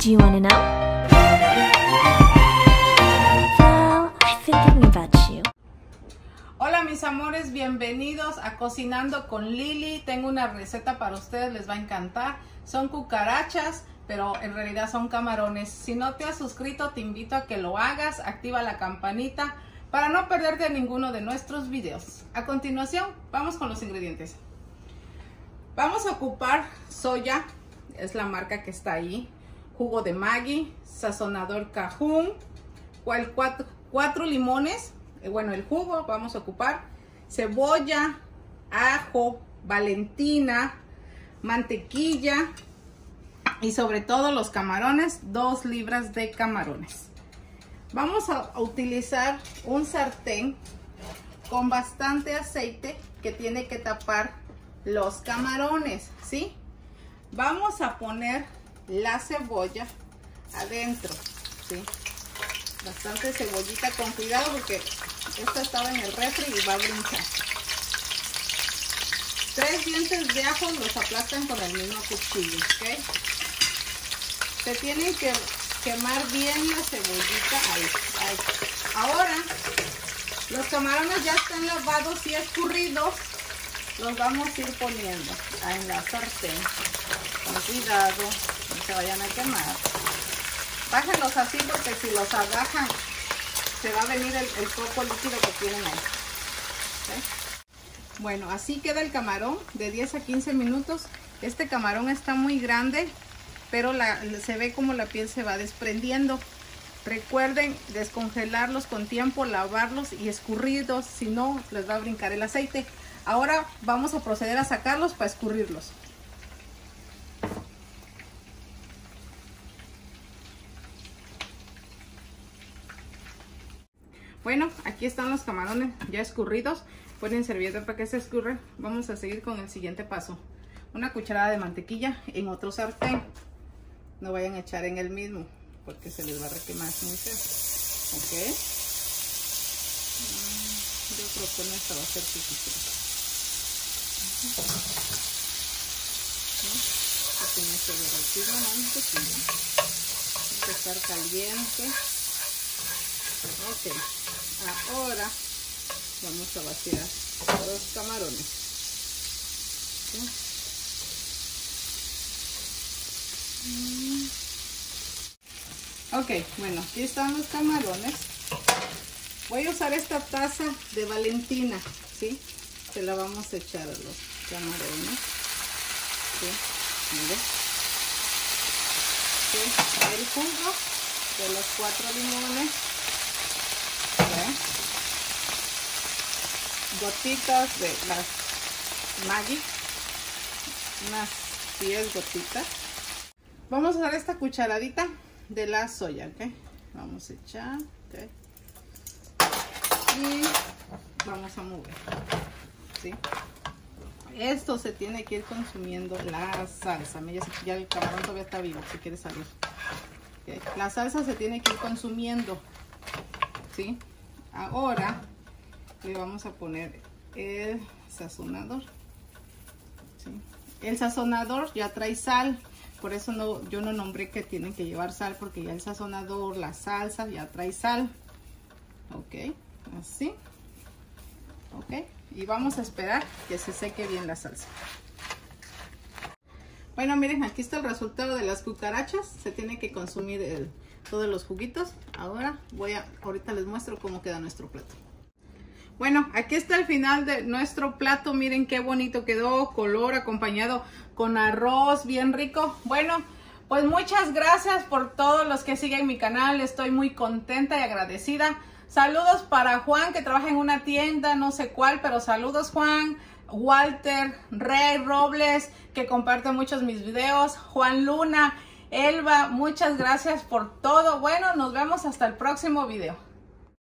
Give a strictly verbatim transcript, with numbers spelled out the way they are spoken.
Do you want to know? Well, I've been thinking about you. Hola mis amores, bienvenidos a Cocinando con Lili. Tengo una receta para ustedes, les va a encantar. Son cucarachas, pero en realidad son camarones. Si no te has suscrito, te invito a que lo hagas. Activa la campanita para no perderte ninguno de nuestros videos. A continuación, vamos con los ingredientes. Vamos a ocupar soya, es la marca que está ahí, jugo de Maggi, sazonador Cajún, cuatro, cuatro limones, eh, bueno, el jugo vamos a ocupar, cebolla, ajo, Valentina, mantequilla y sobre todo los camarones, dos libras de camarones. Vamos a utilizar un sartén con bastante aceite que tiene que tapar los camarones, ¿sí? Vamos a poner la cebolla adentro, ¿sí? Bastante cebollita, con cuidado porque esta estaba en el refri y va a brincar. Tres dientes de ajo los aplastan con el mismo cuchillo, ¿ok? Se tienen que quemar bien la cebollita. Ahí, ahí. Ahora, los camarones ya están lavados y escurridos. Los vamos a ir poniendo en la sartén. Con cuidado, no se vayan a quemar. Bájenlos así porque si los agajan se va a venir el, el poco líquido que tienen ahí. ¿Okay? Bueno, así queda el camarón de diez a quince minutos. Este camarón está muy grande, pero la, se ve como la piel se va desprendiendo. Recuerden descongelarlos con tiempo, lavarlos y escurrirlos, si no les va a brincar el aceite. Ahora vamos a proceder a sacarlos para escurrirlos. Bueno, aquí están los camarones ya escurridos. Pueden servir para que se escurran. Vamos a seguir con el siguiente paso. Una cucharada de mantequilla en otro sartén. No vayan a echar en el mismo porque se les va a requemar muy feo. Ok. Yo creo que con esta va a ser suficiente. Tiene que derretir la mantequilla. Tiene que estar caliente. Ok. Ahora vamos a vaciar los camarones. ¿Sí? Ok, bueno, aquí están los camarones. Voy a usar esta taza de Valentina, ¿sí? Se la vamos a echar a los camarones. ¿Sí? Mire. ¿Sí? El jugo de los cuatro limones. ¿Sí? Gotitas de las Maggi. Unas diez gotitas. Vamos a dar esta cucharadita de la soya, ¿ok? Vamos a echar, ¿ok? Y vamos a mover, ¿sí? Esto se tiene que ir consumiendo la salsa. Mira, ya el camarón todavía está vivo, si quiere salir. ¿Okay? La salsa se tiene que ir consumiendo, ¿sí? Ahora le vamos a poner el sazonador, ¿sí? El sazonador ya trae sal. Por eso no, yo no nombré que tienen que llevar sal, porque ya el sazonador, la salsa, ya trae sal. Ok, así. Ok, y vamos a esperar que se seque bien la salsa. Bueno, miren, aquí está el resultado de las cucarachas. Se tiene que consumir el, todos los juguitos. Ahora voy a, ahorita les muestro cómo queda nuestro plato. Bueno, aquí está el final de nuestro plato. Miren qué bonito quedó, color acompañado con arroz bien rico. Bueno, pues muchas gracias por todos los que siguen mi canal. Estoy muy contenta y agradecida. Saludos para Juan, que trabaja en una tienda, no sé cuál, pero saludos Juan. Walter, Rey Robles, que comparte muchos mis videos. Juan Luna, Elba, muchas gracias por todo. Bueno, nos vemos hasta el próximo video.